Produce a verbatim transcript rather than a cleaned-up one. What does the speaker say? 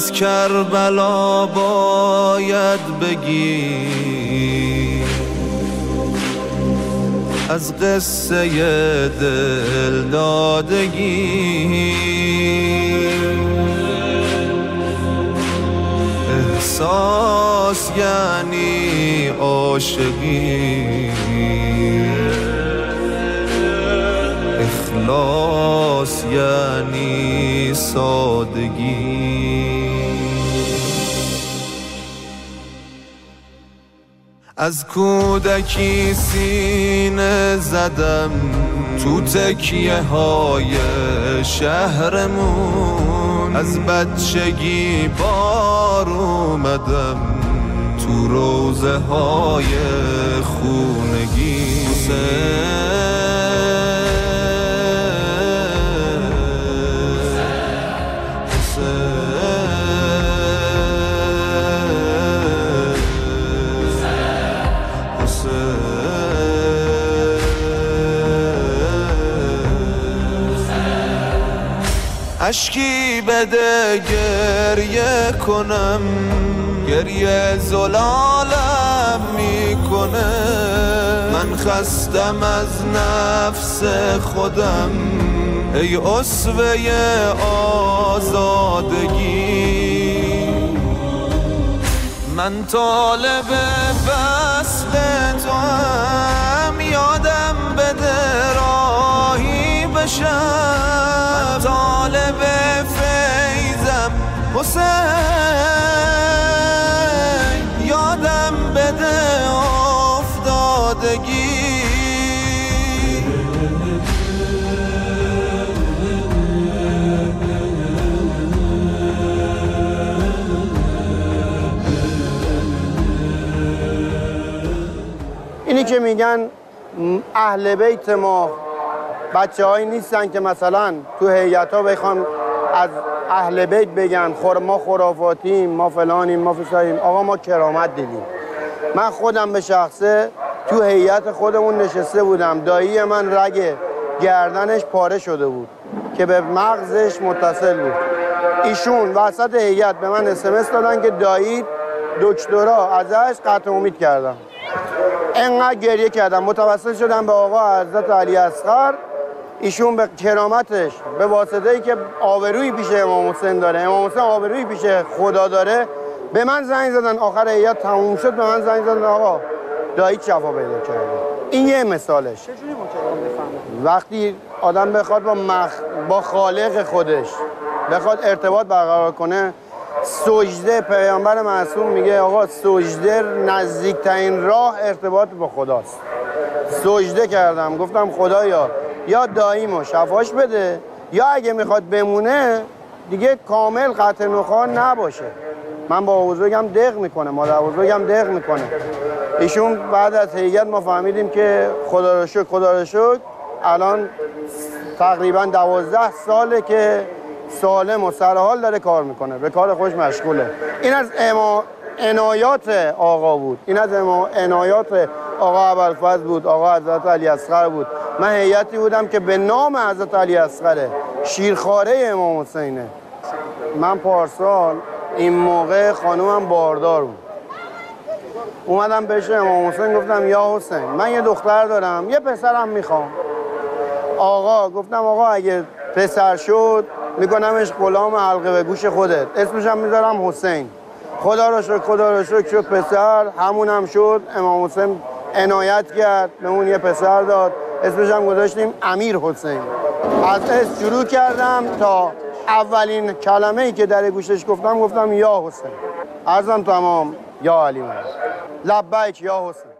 از کربلا باید بگی، از قصه دل دادگی. احساس یعنی عاشقی، اخلاص یعنی سادگی. از کودکی سینه زدم تو تکیه های شهرمون، از بچگی بار اومدم تو روزه های خونگی. اشکی بده گریه کنم، گریه زلالم میکنه. من خستم از نفس خودم، ای اسوه آزادگی. من طالب وصل تو هم، یادم بده راهی بشم. طالب فیضم حسین، یادم بده افتادگی. اینی که میگن اهل بیت ما بچه هایی نیستن که مثلا تو هیئت ها بخوان از اهل بیت بگن خور ما خرافاتیم، ما فلانیم، ما فساییم. آقا ما کرامت دیدیم. من خودم به شخصه تو هیئت خودمون نشسته بودم، دایی من رگ گردنش پاره شده بود که به مغزش متصل بود. ایشون وسط هیئت به من اس ام اس دادن که دایی دکترا ازش قطع امید کردم. انقدر گریه کردم، متوسل شدم به آقا حضرت علی اصغر. ایشون به کرامتش، به واسطه ای که آبرویی پیش امام حسین داره، امام حسین آبرویی پیش خدا داره، به من زنگ زدن. آخر هیئت تموم شد به من زنگ زدن آقا دایی شفا پیدا کرده. این یه مثالش. چجوری ممکنه بفهمه؟ وقتی آدم بخواد با مخ... با خالق خودش بخواد ارتباط برقرار کنه، سجده، پیامبر معصوم میگه آقا سجده نزدیکترین راه ارتباط با خداست. سجده کردم، گفتم خدایا یا داییمو شفاش بده، یا اگه میخواد بمونه دیگه کامل قطع نخاع نباشه. من با بزرگم دق میکنه، مادر بزرگم دق میکنه. ایشون بعد از هیئت ما فهمیدیم که خدا رو شکر خدا رو شکر الان تقریبا دوازده ساله که سالم و سرحال داره کار میکنه، به کار خوش مشغوله. این از اما عنایات آقا بود، این از عنایات آقا ابوالفضل بود، آقا حضرت علی اصغر بود. من هیئتی بودم که به نام حضرت علی اصغر شیرخواره امام حسینه. من پارسال این موقع خانومم باردار بود، اومدم بهش امام حسین گفتم یا حسین من یه دختر دارم یه پسرم میخوام. آقا گفتم آقا اگه پسر شد میکنمش غلام حلقه به گوش خودت، اسمشم میذارم حسین. خدا رو شکر خدا رو شکر شد پسر، همونم شد. امام حسین عنایت کرد به اون یه پسر داد، اسمش هم گذاشتیم امیر حسین. از اسم شروع کردم تا اولین کلمه ای که در گوشش گفتم گفتم یا حسین. عرضم تمام. یا علی من لبیک یا حسین.